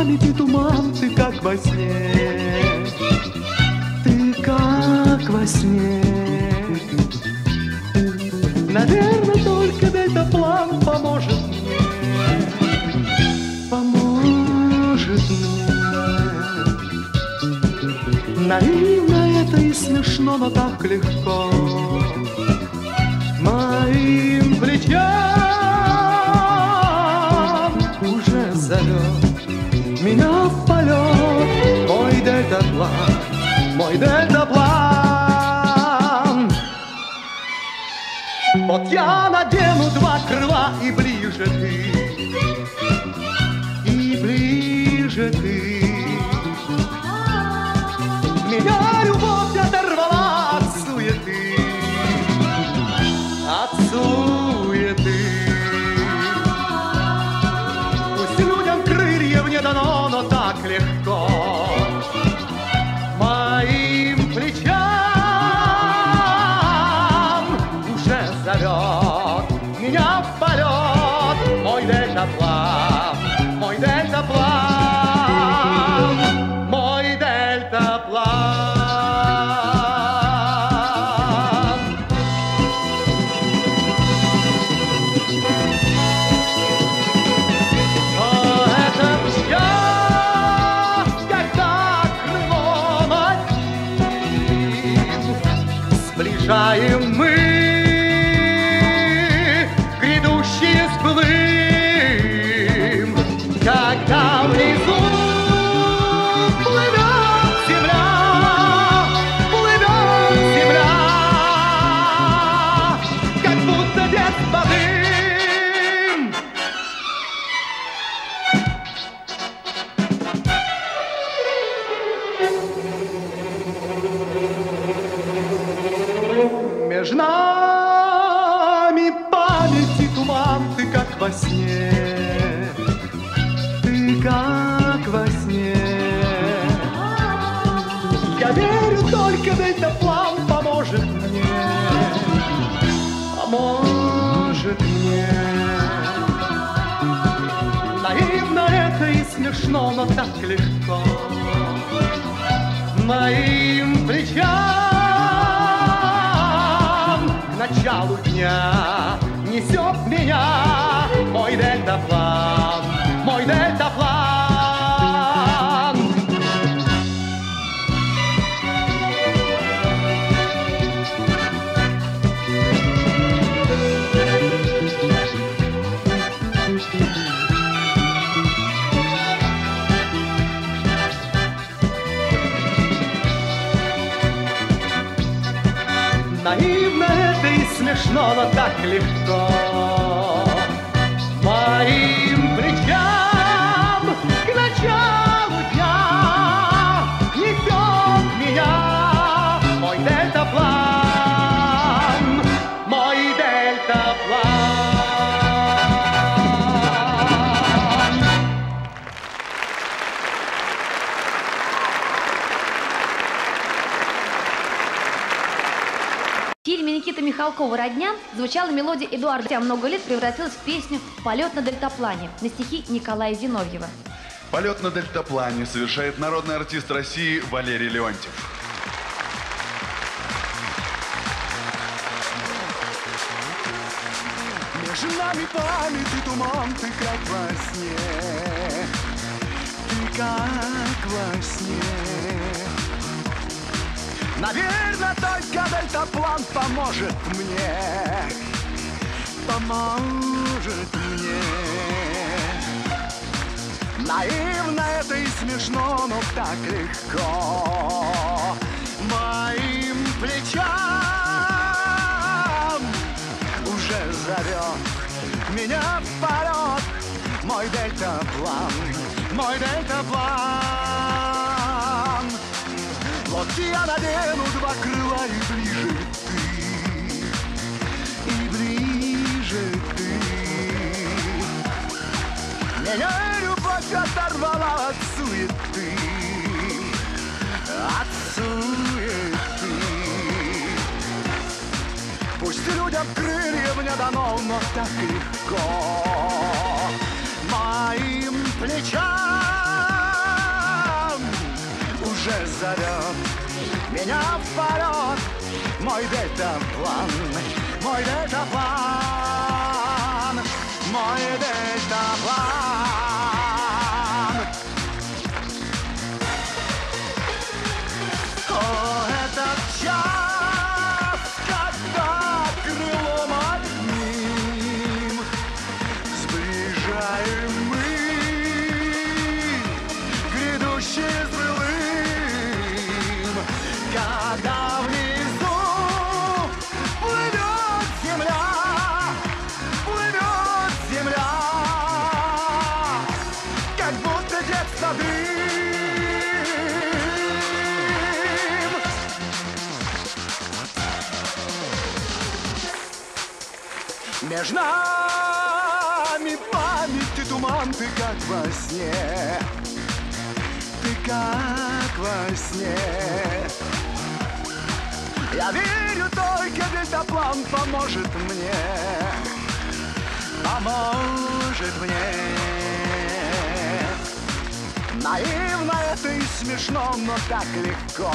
памяти туман, ты как во сне, ты как во сне. Наверное, только дельтаплан поможет мне, поможет мне. Наивно это и смешно, но так легко. Моим плечам уже зовет меня в полет мой дельтаплан, мой дельтаплан. Вот я надену два крыла, и ближе ты, и ближе ты. Меня любовь оторвала от суеты, от суеты. Пусть людям крыльев не дано, но так легко моим плечам уже зовет меня в полет мой дельтаплан, мой дельтаплан, мой дельтаплан. Сближаем мы грядущие сплым, когда внизу плывет земля, как будто дед подым. Между нами памяти туман, ты как во сне, ты как во сне. Я верю, только дельтаплан поможет мне, поможет мне. Наивно это и смешно, но так легко моим плечам к началу дня несет меня мой дельтаплан, мой дельтаплан. Наивно это и смешно, но так легко моим плечам к началу дня несет меня мой дельтаплан, мой дельтаплан. В фильме Никиты Михалкова «Родня» звучала мелодия Эдуарда. Спустя много лет превратилась в песню «Полет на дельтаплане» на стихи Николая Зиновьева. Полет на дельтаплане совершает народный артист России Валерий Леонтьев. Между нами память и туман, ты как во сне, ты как во сне. Наверное, только дельтаплан поможет мне, поможет мне. Наивно это и смешно, но так легко моим плечам уже зовет меня в полет мой дельтаплан, мой дельтаплан. Вот я надену два крыла, и ближе ты, и ближе ты. Меня любовь оторвала от суеты, от суеты. Пусть людям крыльев не дано, но так легко моим плечам уже зовет меня в полет. Мой дельтаплан, мой дельтаплан, мой дельтаплан. О, этот час, когда крылом одним сближаем мы грядущее злым, когда внизу плывет земля, как будто детство дым. Между нами память и туман, ты как во сне, ты как во сне. Я верю, только дельтаплан поможет мне, поможет мне. Наивно это и смешно, но так легко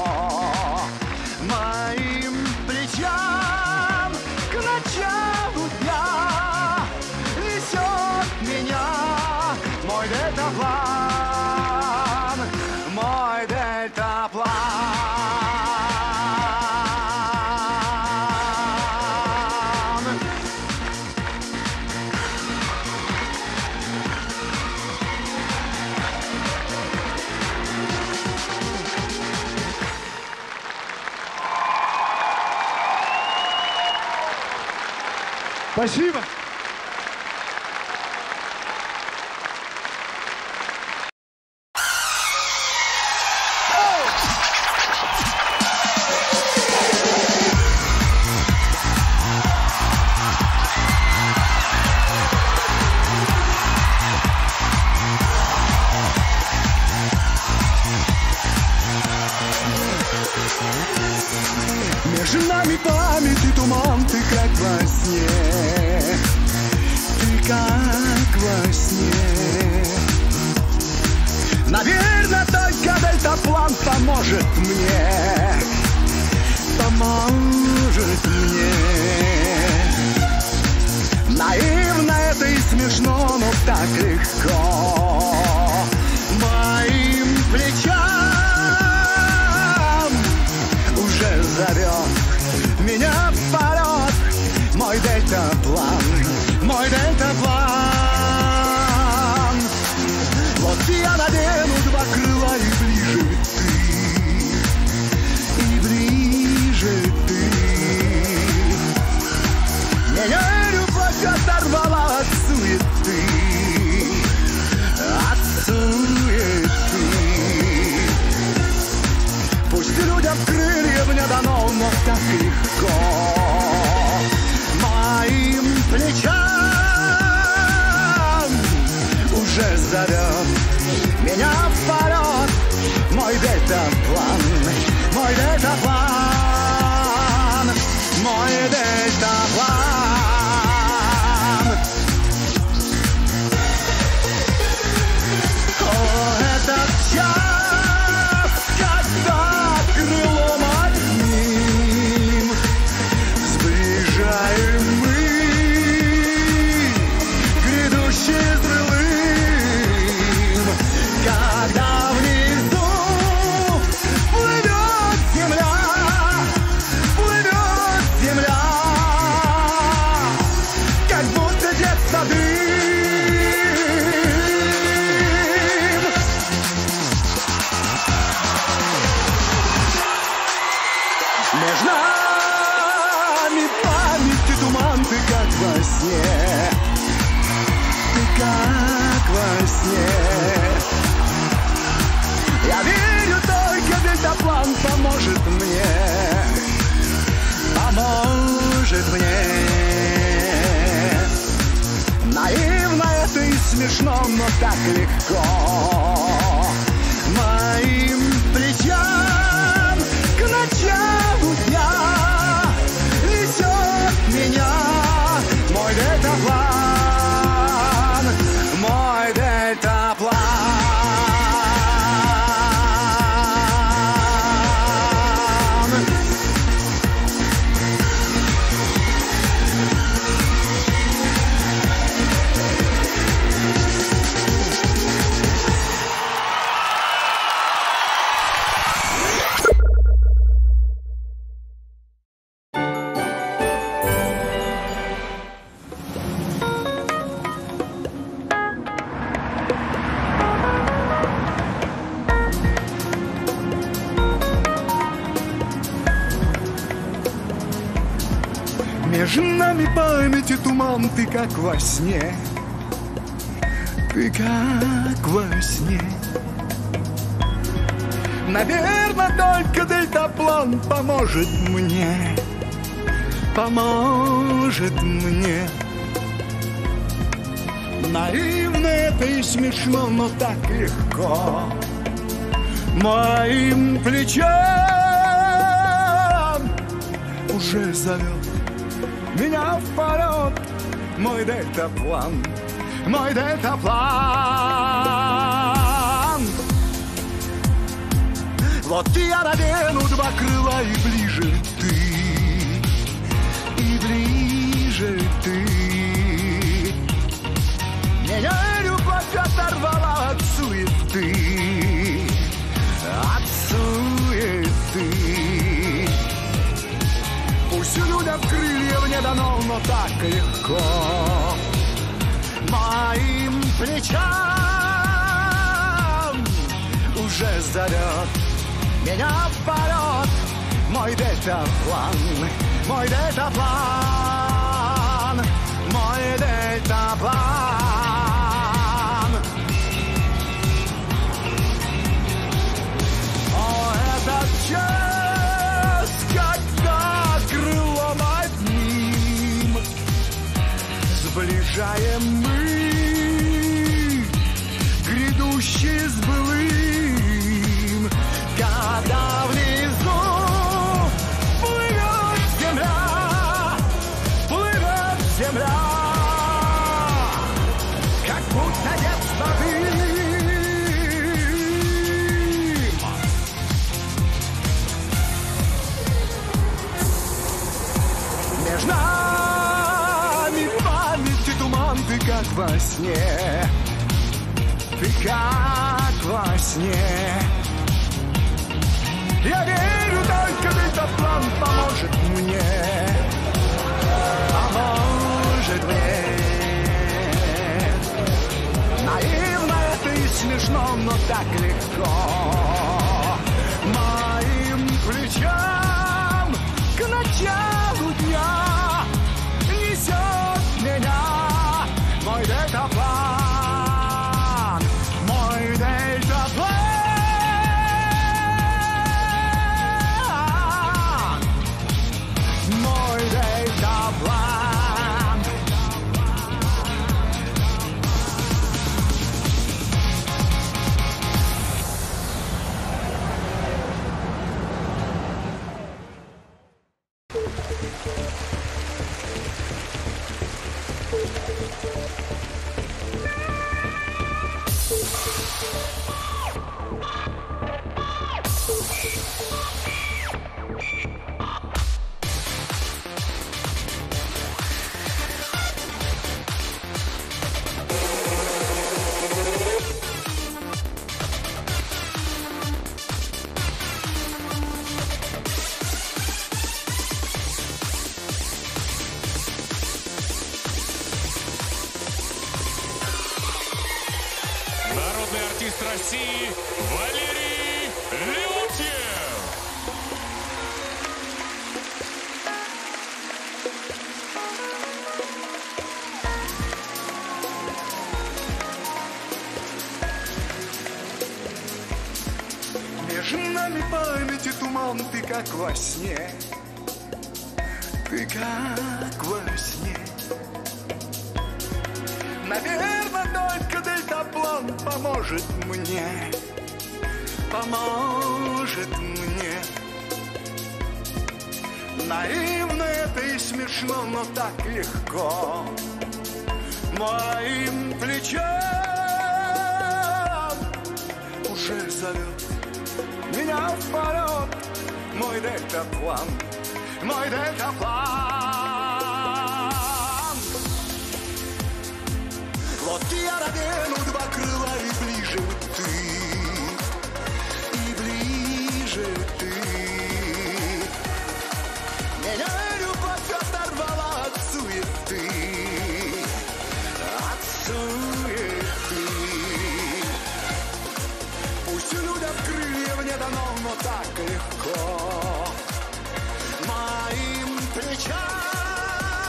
моим плечам к началу дня несет меня мой дельтаплан, мой дельтаплан. Спасибо. Между нами память и туман, ты как во сне, ты как во сне. Наверное, только дельтаплан поможет мне, поможет мне. Наивно это и смешно, но так легко моим плечам уже зовет меня в полет мой дельтаплан, мой дельтаплан. Вот я надену два крыла и ближе ты. Меня любовь оторвала от суеты, от суеты. Пусть людям крыльев не дано, но так легко моим плечам уже зовет меня в полет мой дельтаплан, мой дельтаплан, мой дельтаплан. О, этот час, когда крылом одним сближаем мы грядущее злым, когда внизу плывет земля, как будто детство дым. Между нами память и туман, ты как во сне, ты как во сне. Я верю, только дельтаплан поможет мне, поможет мне. Наивно это и смешно, но так легко моим плечам к началу дня несет меня мой дельтаплан, мой дельтаплан. Между нами памяти туман, ты как во сне, ты как во сне. Наверное, только дельтаплан поможет мне, поможет мне. Наивно это и смешно, но так легко. Моим плечом уже зовет меня в полет мой дельтаплан, мой дельтаплан. Вот я надену два крыла, и ближе ты, и ближе ты. Меня любовь оторвала от суеты, от суеты. Пусть людям крыльев не дано, но так легко моим плечам уже зовет меня в полет мой дельтаплан, мой дельтаплан, мой дельтаплан. О, этот час, когда крыло над ним сближаем мы, грядущий с былым, когда внизу плывет земля, плывет земля, как будто детство дым. Между нами память и туман, ты как во сне, ты как во сне. Я верю, только дельтаплан поможет мне, поможет мне. Наивно это и смешно, но так легко моим плечам к началу дня несет меня мой дельтаплан, мой дельтаплан. Народный артист России Валерий Леонтьев. Между нами память и туман, ты как во сне, ты как во сне. Наверное, только дельтаплан поможет мне, поможет мне. Наивно это и смешно, но так легко моим плечам уже зовет меня в полет мой дельтаплан, мой дельтаплан. Вот я надену два крыла, и ближе ты, и ближе ты. Меня любовь оторвала от суеты, от суеты. Пусть людям крыльев не дано, но так легко моим плечам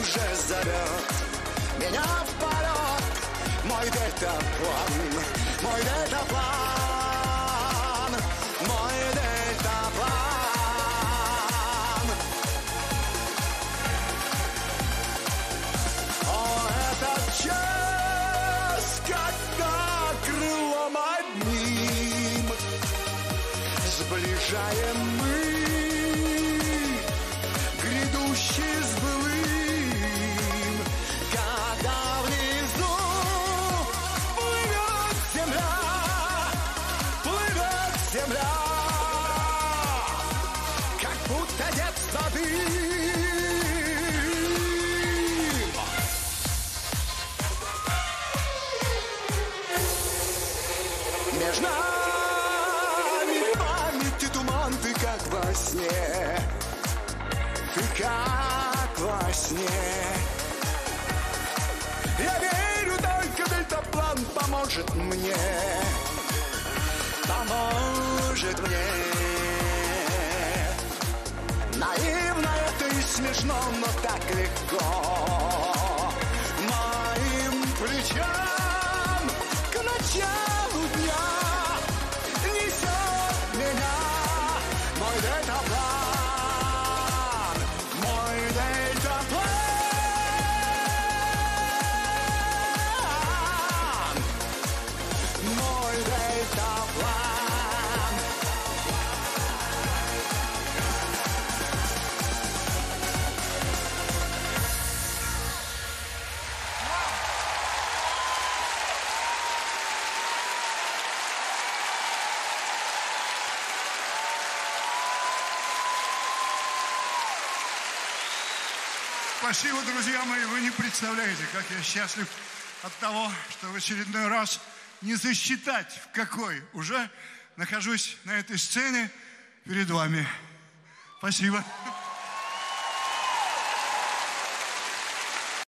уже зовет меня в полет. Мой дельтаплан, мой дельтаплан, мой дельтаплан. О, этот час, когда крылом одним сближаем мы грядущий с былым, когда внизу плывет земля, как будто детство дым. Между нами память и туман, ты как во сне, ты как во сне. Я верю, только дельтаплан поможет мне, поможет мне. Наивно это и смешно, но так легко моим плечам к началу дня несет меня мой дельтаплан, мой дельтаплан, мой дельтаплан. Спасибо, друзья мои. Вы не представляете, как я счастлив от того, что в очередной раз не засчитать, в какой уже нахожусь на этой сцене перед вами. Спасибо.